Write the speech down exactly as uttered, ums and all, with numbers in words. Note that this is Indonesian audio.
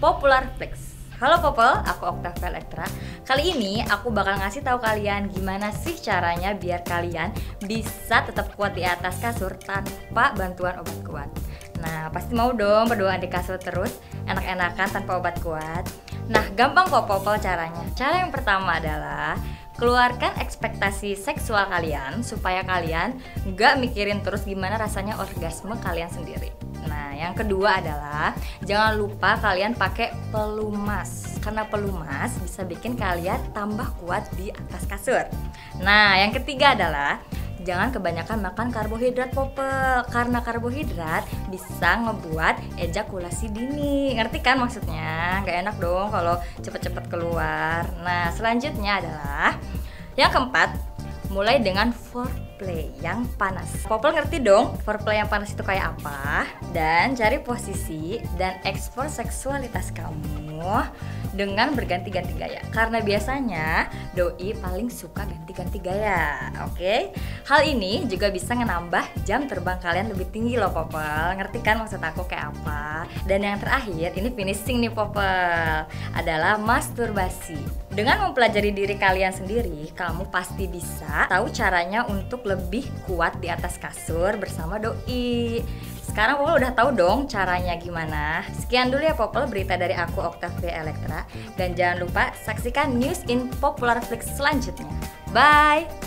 Popular Flex. Halo Popol, aku Octavia Elektra. Kali ini aku bakal ngasih tahu kalian gimana sih caranya biar kalian bisa tetap kuat di atas kasur tanpa bantuan obat kuat. Nah, pasti mau dong berduaan di kasur terus, enak-enakan tanpa obat kuat. Nah, gampang kok Popol caranya. Cara yang pertama adalah keluarkan ekspektasi seksual kalian supaya kalian nggak mikirin terus gimana rasanya orgasme kalian sendiri. Nah, yang kedua adalah jangan lupa kalian pakai pelumas, karena pelumas bisa bikin kalian tambah kuat di atas kasur. Nah, yang ketiga adalah jangan kebanyakan makan karbohidrat Popel, karena karbohidrat bisa ngebuat ejakulasi dini. Ngerti kan maksudnya? Gak enak dong kalau cepet-cepet keluar. Nah, selanjutnya adalah yang keempat, mulai dengan foreplay yang panas. Popel ngerti dong foreplay yang panas itu kayak apa? Dan cari posisi dan ekspor seksualitas kamu dengan berganti-ganti gaya. Karena biasanya doi paling suka ganti-ganti gaya. Oke? Hal ini juga bisa menambah jam terbang kalian lebih tinggi loh Popel. Ngerti kan maksud aku kayak apa? Dan yang terakhir, ini finishing nih Popel, adalah masturbasi. Dengan mempelajari diri kalian sendiri, kamu pasti bisa tahu caranya untuk lebih kuat di atas kasur bersama doi. Sekarang Popol udah tahu dong caranya gimana. Sekian dulu ya Popol berita dari aku Octavia Elektra. Dan jangan lupa saksikan News in Popular Flex selanjutnya. Bye!